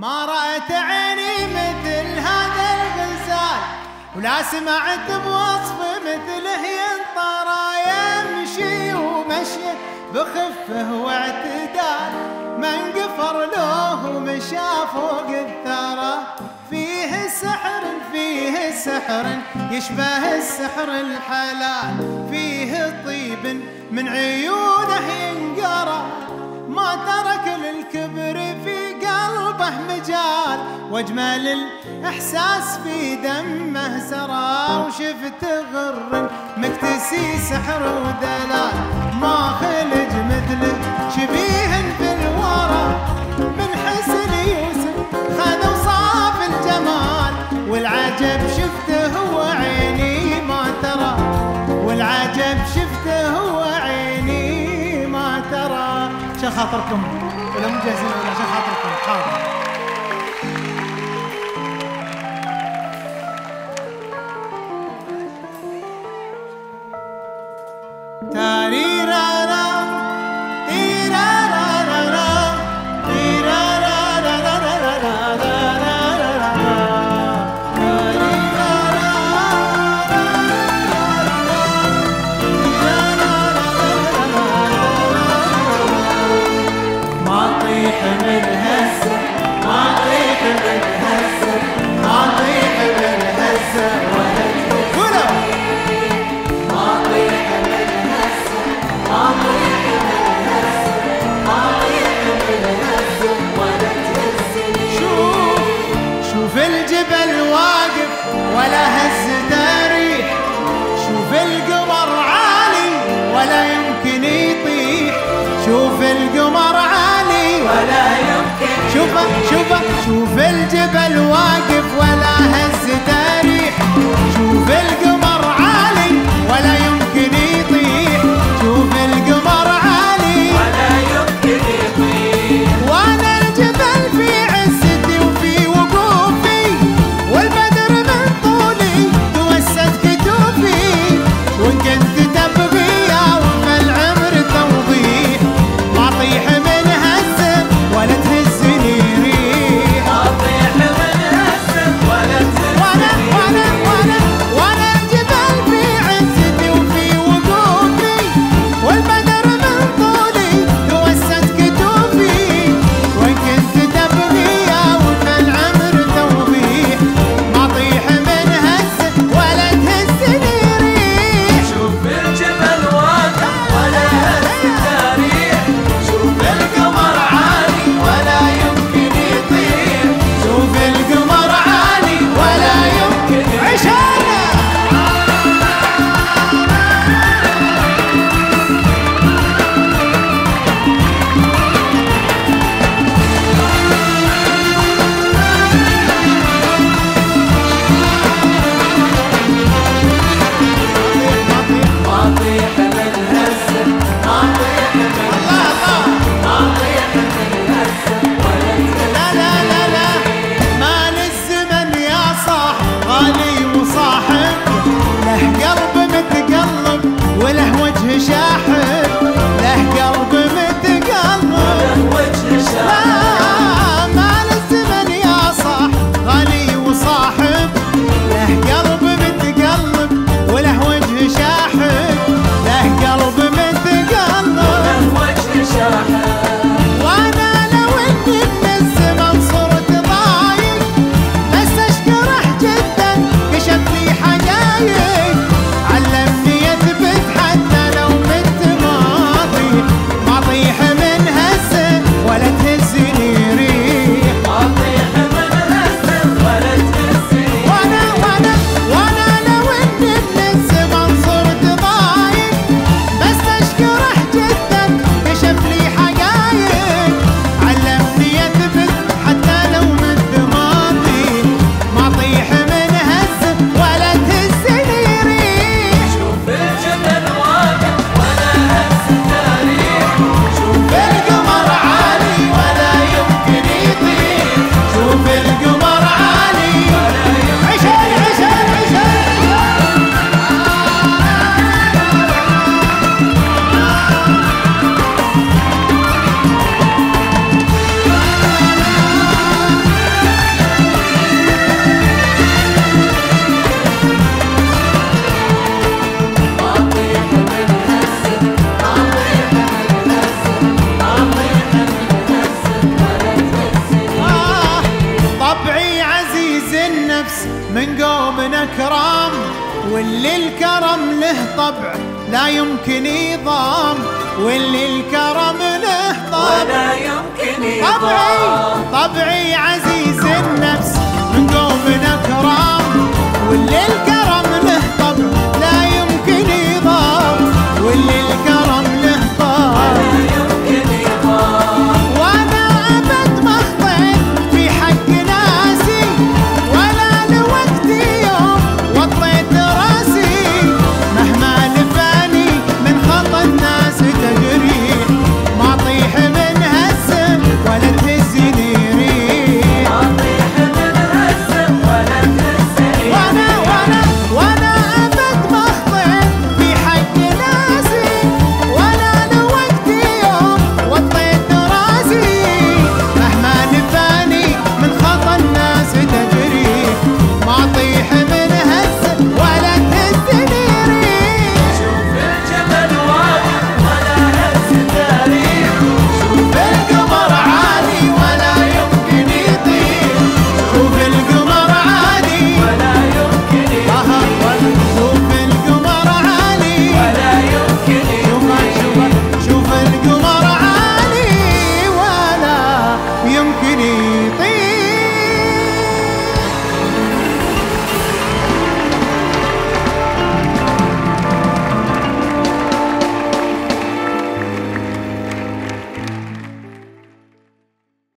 ما رأت عيني مثل هذا الغزال، ولا سمعت بوصف مثله ينطرى، يمشي ومشي بخفه واعتدال، من قفر له ومشى فوق الثرى، فيه سحر فيه سحر يشبه السحر الحلال، فيه طيب من عيونه ينقرى، ما ترك للكبر في قلبه مجال، واجمل الاحساس في دمه سرى، وشفت غر مكتسي سحر ودلال، ما خلج مثله شبيه في الورى، من حسن يوسف خذ وصاف الجمال، والعجب شفته وعيني ما ترى، والعجب شفته وعيني ما ترى. عشان خاطركم ولا مو جاهزين ولا عشان خاطركم حاضر. تاريرارا تيرارارا تيرارارا ما طيح من هسه ما طيح من هسه ما طيح من هسه ولا قولوا ما طيح من هسه ما طيح من هسه ما طيح من هسه ولا تهزني. شوف الجبل واقف ولا هز تاريخ، شوف القمر عالي ولا يمكن يطيح، شوف القمر عالي ولا يمكن شوف الجبل واقف ولا هز تاريخ، شوف القمر عالي ولا يمكن يطيح، شوف القمر عالي ولا يمكن يطيح، وانا الجبل في عزتي وفي وقوفي، والبدر من طولي توسد كتوفي، وان كنت تبغي يا وفى العمر توضيح، ما طيح من هزه ولا تهزني ريح، ما طيح من هزه ولا أكرم، واللي الكرم له طبع لا يمكن يضام، واللي الكرم له طبع ولا يمكن يضام. طبعي عزيز النفس من قوم أكرم، واللي الكرم له طبع لا يمكن يضام، واللي الكرم له طبع ولا يمكن يضام. وانا ابد ما خطيت في حق ناسي، ولا لوقتي يوم وطيت راسي، مهما لفاني من خطى الناس تجريح، ما اطيح من هالسم ولا تهزني ريح، ما اطيح من هالسم ولا تهزني. وانا ابد ما خطيت في حق ناسي، ولا لوقتي يوم وطيت راسي، مهما لفاني من خطى الناس تجريح، ما اطيح من هالسم ولا تهزني ريح. شوف الجبل واقف ولا هز تاريخ، شوف القمر عالي ولا يمكن يطير، شوف القمر عالي ولا يمكن يطير. شوف القمر عالي ولا يمكن يطير. شوف القمر عالي ولا يمكن يطير.